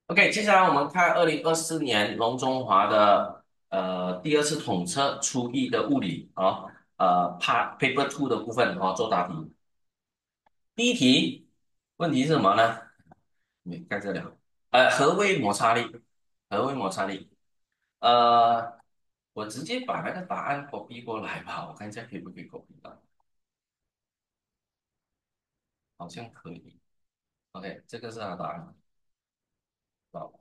OK，接下来我们看2024年龙中华的第二次统测初一的物理Paper Two 的部分做答题。第一题问题是什么呢？没看这了。何谓摩擦力？何谓摩擦力？呃，我直接把那个答案 copy 过来吧，我看一下可以不可以 copy 到，好像可以。OK，这个是他的答案。好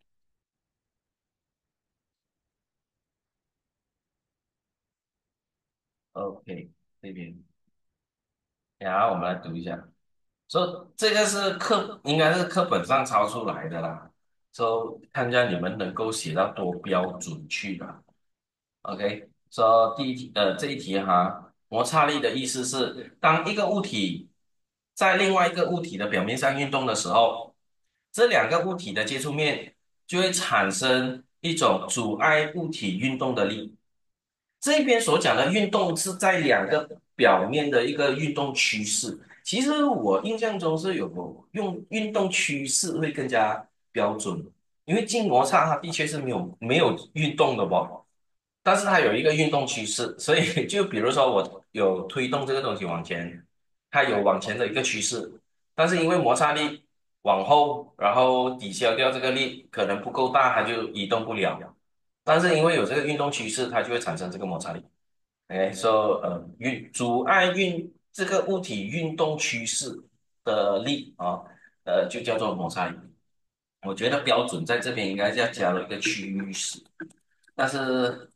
，OK，这边，然后我们来读一下。这个是应该是课本上抄出来的啦。看一下你们能够写到多标准去吧。OK，第一题，这一题哈，摩擦力的意思是，当一个物体在另外一个物体的表面上运动的时候，这两个物体的接触面就会产生一种阻碍物体运动的力。这边所讲的运动是在两个表面的一个运动趋势。其实我印象中是有用运动趋势会更加标准，因为静摩擦它的确是没有运动的吧，但是它有一个运动趋势，所以就比如说我有推动这个东西往前，它有往前的一个趋势，但是因为摩擦力往后，然后抵消掉这个力可能不够大，它就移动不了。但是因为有这个运动趋势，它就会产生这个摩擦力。哎，说阻碍这个物体运动趋势的力就叫做摩擦力。我觉得标准在这边应该是要加了一个趋势，但是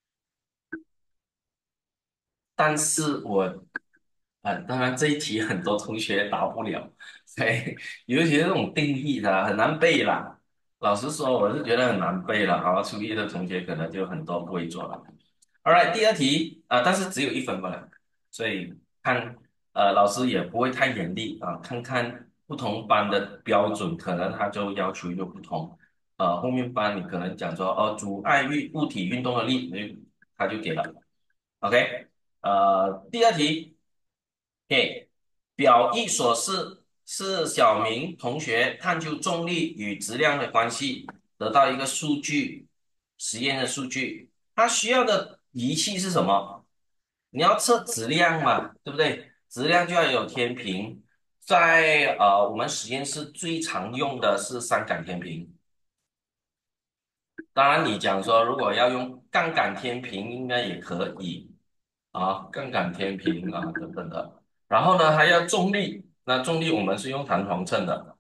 当然这一题很多同学答不了，对，尤其是这种定义的很难背啦。老实说，我是觉得很难背了。好，初一的同学可能就很多不会做了。Alright，第二题但是只有1分罢了，所以看老师也不会太严厉看看不同班的标准，可能他就要求又不同。后面班你可能讲说阻碍物体运动的力，他就给了。OK，第二题。OK，表一所示是小明同学探究重力与质量的关系，得到一个数据，实验的数据。他需要的仪器是什么？你要测质量嘛，对不对？质量就要有天平，在我们实验室最常用的是三杆天平。当然，你讲说如果要用杠杆天平，应该也可以杠杆天平等等的。然后呢，还要重力，那重力我们是用弹簧秤的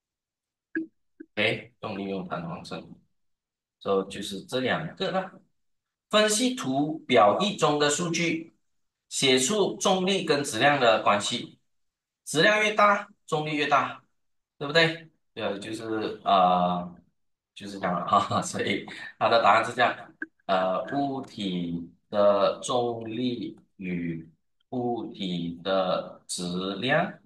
，OK，重力用弹簧秤，就是这两个啦。分析图表一中的数据，写出重力跟质量的关系，质量越大，重力越大，对不对？就是这样了哈，所以它的答案是这样，物体的重力与物体的质量，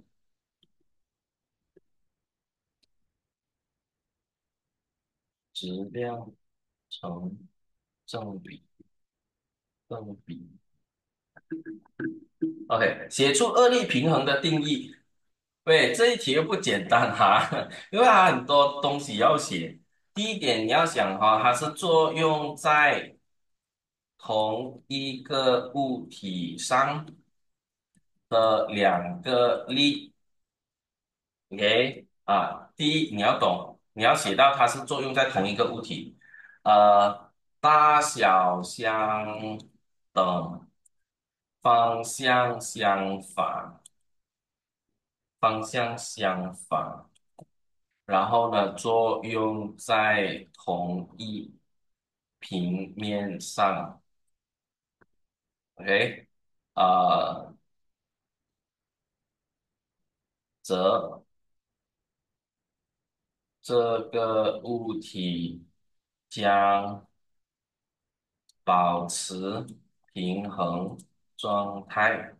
质量成正比，正比。OK，写出二力平衡的定义。对，这一题又不简单因为它很多东西要写。第一点，你要想它是作用在同一个物体上的两个力。OK 第一你要懂，你要写到它是作用在同一个物体，大小相等，方向相反，方向相反。然后呢，作用在同一平面上，OK，呃，则这个物体将保持平衡状态。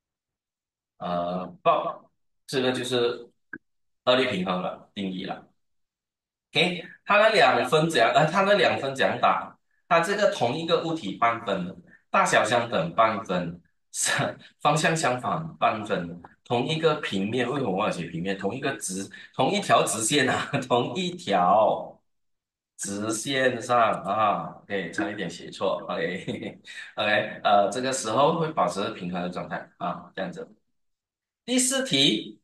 这个就是二力平衡了，定义了。OK，它的两分怎样打？它这个同一个物体半分，大小相等半分，方向相反半分，同一个平面，为什么我要写平面？同一条直线同一条。 直线上啊，OK，差一点写错，OK OK，这个时候会保持平衡的状态啊，这样子。第四题，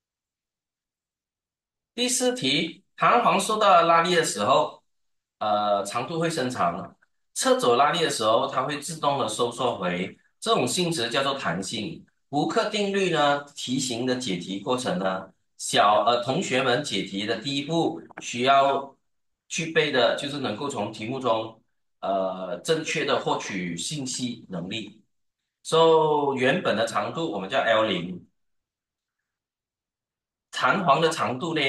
第四题，弹簧受到拉力的时候，长度会伸长；侧走拉力的时候，它会自动的收缩回。这种性质叫做弹性。胡克定律呢，题型的解题过程呢，同学们解题的第一步需要具备的就是能够从题目中正确的获取信息能力。原本的长度我们叫 L0，弹簧的长度呢？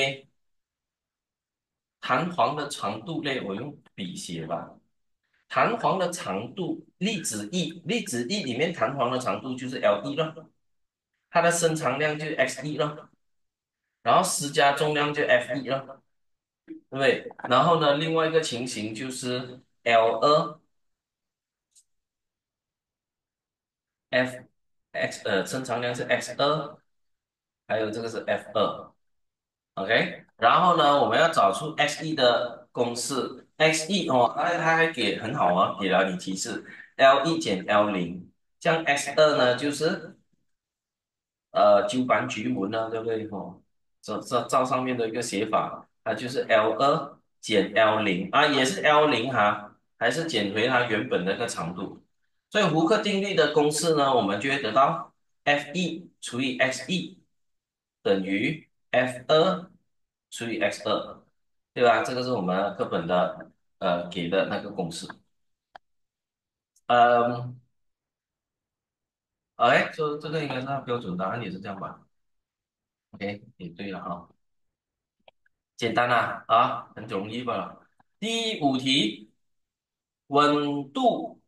弹簧的长度类，我用笔写吧。弹簧的长度，粒子 E 里面弹簧的长度就是 L1了，它的伸长量就 X1了，然后施加重量就 F1了，对不对？然后呢，另外一个情形就是 L2，F 伸长量是 X2，还有这个是 F2。OK，然后呢，我们要找出 X1 的公式，X1哦，它还给很好啊，给了你提示，L1减 L0，这样 X2呢就是鸠班菊纹呢，对不对？哦，照上面的一个写法，它就是 L2减 L0啊，也是 L0哈，还是减回它原本的那个长度。所以胡克定律的公式呢，我们就会得到 F1除以 X1等于 F2除以 X2，对吧？这个是我们课本的给的那个公式。嗯，哎，这个应该是它标准答案也是这样吧？OK，也对了哈。简单啊，很容易吧？第五题，稳度，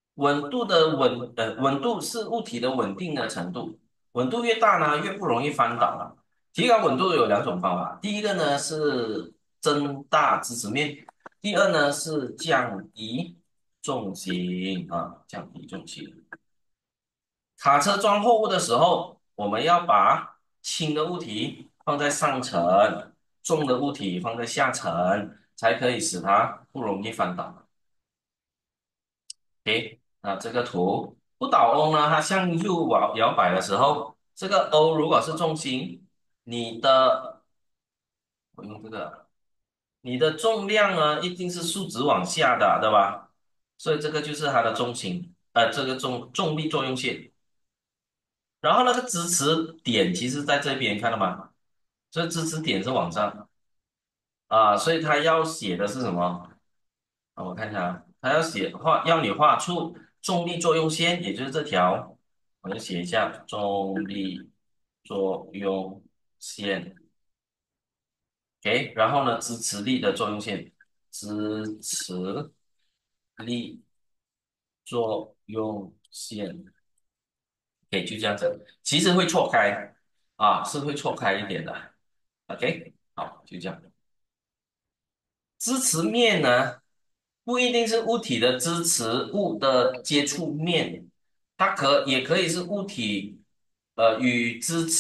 稳度是物体的稳定的程度，稳度越大呢，越不容易翻倒了。提高稳度有两种方法，第一个呢是增大支持面，第二呢是降低重心啊，降低重心。卡车装货物的时候，我们要把轻的物体放在上层，重的物体放在下层，才可以使它不容易翻倒。OK，那这个图不倒翁呢，它向右摇摆的时候，这个 O 如果是重心，你的我用这个，你的重量呢一定是竖直往下的，对吧？所以这个就是它的重心，这个重力作用线。然后那个支持点其实在这边，看到吗？这支持点是往上啊，所以他要写的是什么？啊，我看一下啊，他要你画出重力作用线，也就是这条，我就写一下重力作用线，OK，然后呢，支持力的作用线，支持力作用线，OK，就这样子，其实会错开啊，是会错开一点的，OK，好，就这样。支持面呢，不一定是物体的支持物的接触面，它也可以是物体与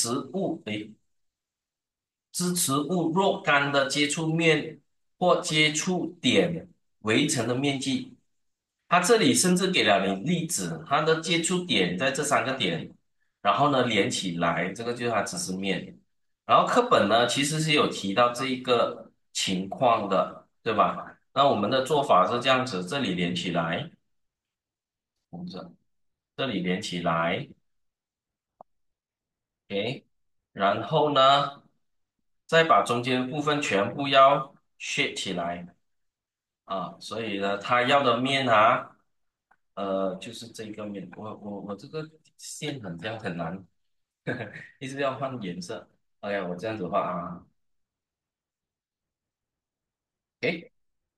支持物若干的接触面或接触点围成的面积。它这里甚至给了你例子，它的接触点在这三个点，然后呢连起来，这个就是它支持面。然后课本呢其实是有提到这一个情况的，对吧？那我们的做法是这样子，这里连起来，红色，这里连起来，OK，然后呢再把中间部分全部要 s 起来啊，所以呢它要的面啊。就是这个面，我这个线这样很难，一直要换颜色。OK，我这样子画啊，诶，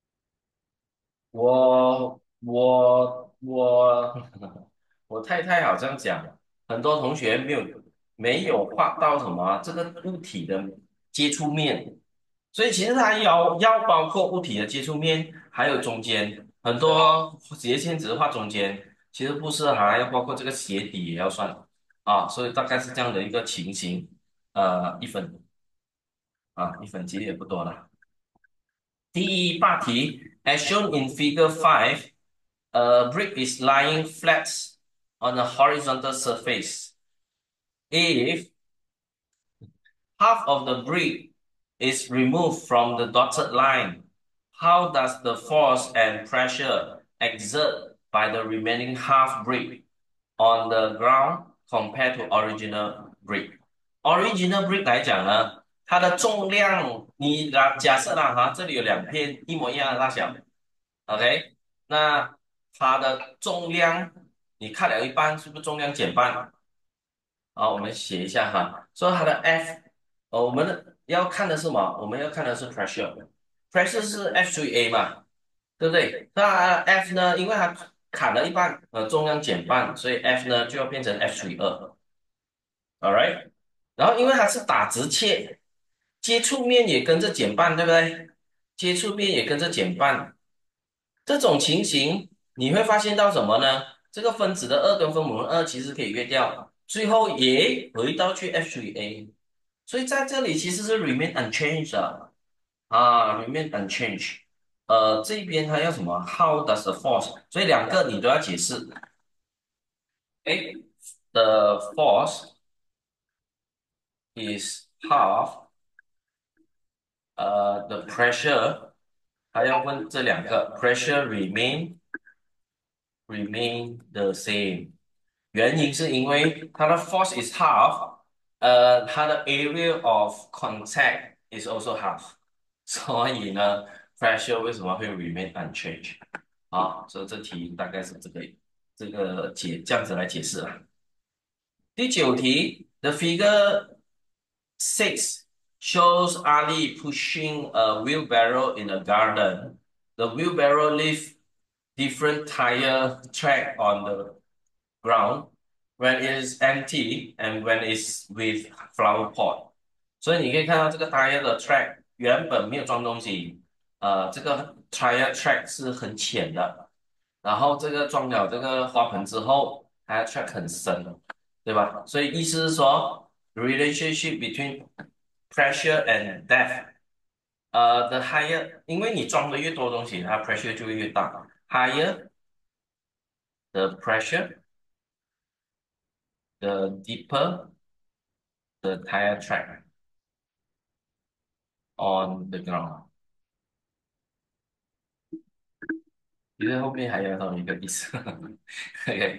我我太太好像讲，很多同学没有画到什么这个物体的接触面，所以其实它要包括物体的接触面，还有中间很多斜线只是画中间，其实不是还要包括这个鞋底也要算啊，所以大概是这样的一个情形，一分其实也不多了。 第8题，as shown in Figure 5, a brick is lying flat on a horizontal surface. If half of the brick is removed from the dotted line, how does the force and pressure exerted by the remaining half brick on the ground compared to original brick? Original brick 来讲呢，它的重量，你假设啦哈，这里有2片一模一样的大小，OK，那它的重量你看了一半，是不是重量减半？好，我们写一下哈，说它的 F，我们要看的是什么？我们要看的是 pressure，pressure 是 F 除以 A 嘛，对不对？那 F 呢，因为它砍了一半，重量减半，所以 F 呢就要变成 F 除以2，alright？然后因为它是打直切，接触面也跟着减半，对不对？接触面也跟着减半，这种情形你会发现到什么呢？这个分子的二跟分母的二其实可以约掉，最后也回到去 F 除以 A，所以在这里其实是 remain unchanged 的remain unchanged。这边它要什么？How does the force？所以两个你都要解释。哎，the force is half，the pressure，还要问这两个 pressure remain the same。原因是因为它的 force is half，它的 area of contact is also half，所以呢，pressure 为什么会 remain unchanged？所以这题大概是这个这样子来解释啊。第9题，the figure 6 shows Ali pushing a wheelbarrow in a garden. The wheelbarrow leaves different tire track on the ground when it is empty and when it's with flower pot。所以你可以看到这个 tire 的 track 原本没有装东西，这个 tire track 是很浅的，然后这个装了这个花盆之后，它的 track 很深，对吧？所以意思是说，relationship between pressure and depth，the higher，因为你装的越多东西，它 pressure 就会越大，higher the pressure。the deeper the tire track on the ground。其实后面还有同一个意思。OK，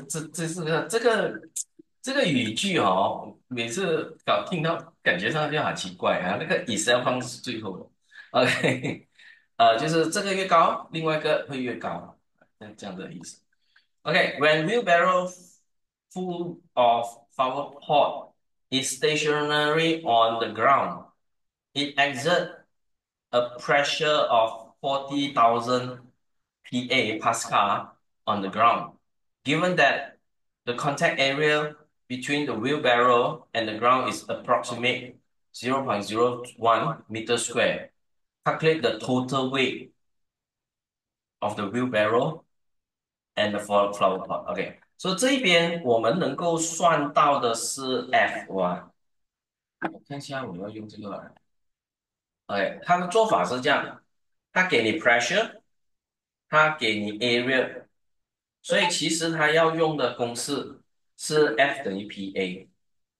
这个语句哦，每次听到感觉上就好奇怪啊。那个 is 要放是最后的。OK，就是这个越高，另外一个会越高，这样的意思。OK，when wheelbarrow full of flower pot is stationary on the ground, it exerts a pressure of 40,000 PA Pascal on the ground. Given that the contact area between the wheelbarrow and the ground is approximate 0.01 meter square, calculate the total weight of the wheelbarrow and the flower pot. OK，所以这一边我们能够算到的是 F 哇，我看一下我要用这个来。OK，它的做法是这样，它给你 pressure，它给你 area，所以其实它要用的公式是 F 等于 PA，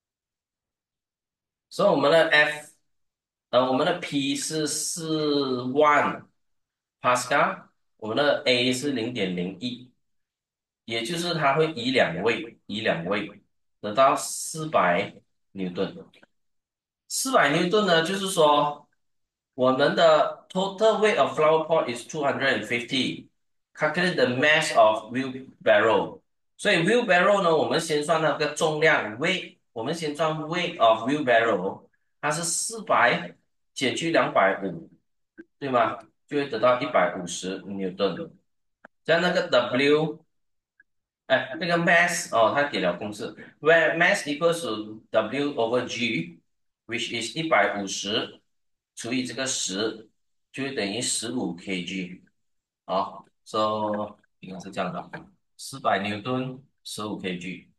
所以我们的 我们的 P 是4万 Pascal，我们的 A 是0.01，也就是它会移两位，得到400牛顿。400牛顿呢，就是说我们的 total weight of flower pot is 250。Calculate the mass of wheelbarrow。所以 wheelbarrow 呢，我们先算那个重量 weight，我们先算 weight of wheelbarrow，它是400减去250，对吗？就会得到150牛顿。像那个 W，哎，那个 mass 哦，它给了公式，where mass equals to W over G，which is 150除以这个10，就会等于15 kg。好，so 应该是这样的，400牛顿，15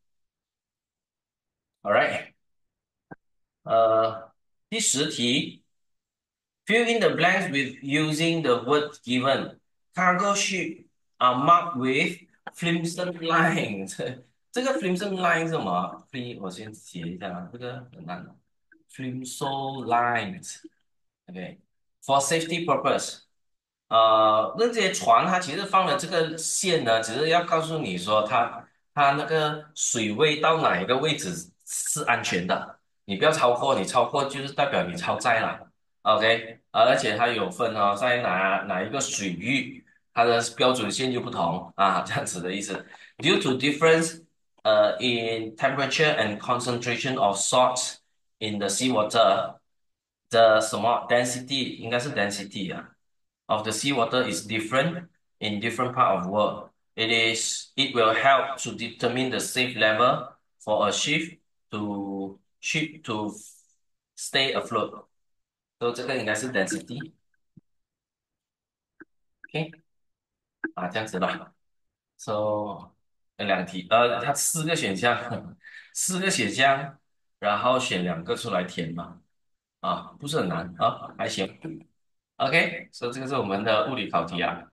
kg。All right，第10题 Fill in the blanks with using the word given. Cargo ship are marked with Flimson lines. 这个 Flimson line 是什么？Flim，我先写一下啊，这个很难的。Flimso lines。OK。For safety purpose。那些船它其实放了这个线呢，只是要告诉你说它那个水位到哪一个位置是安全的，你不要超过，你超过就是代表你超载了。OK，而且它有分哦，在哪一个水域，它的标准线就不同啊，这样子的意思。Due to difference in temperature and concentration of salts in the seawater, the 什么 density 应该是 density 啊。of the seawater is different in different part of world. It will help to determine the safe level for a ship to stay afloat. 所以这个应该是 density，OK，这样子吧。So 两题，它四个选项，四个选项，然后选2个出来填嘛。不是很难啊，还行。OK，所以这个是我们的物理考题啊。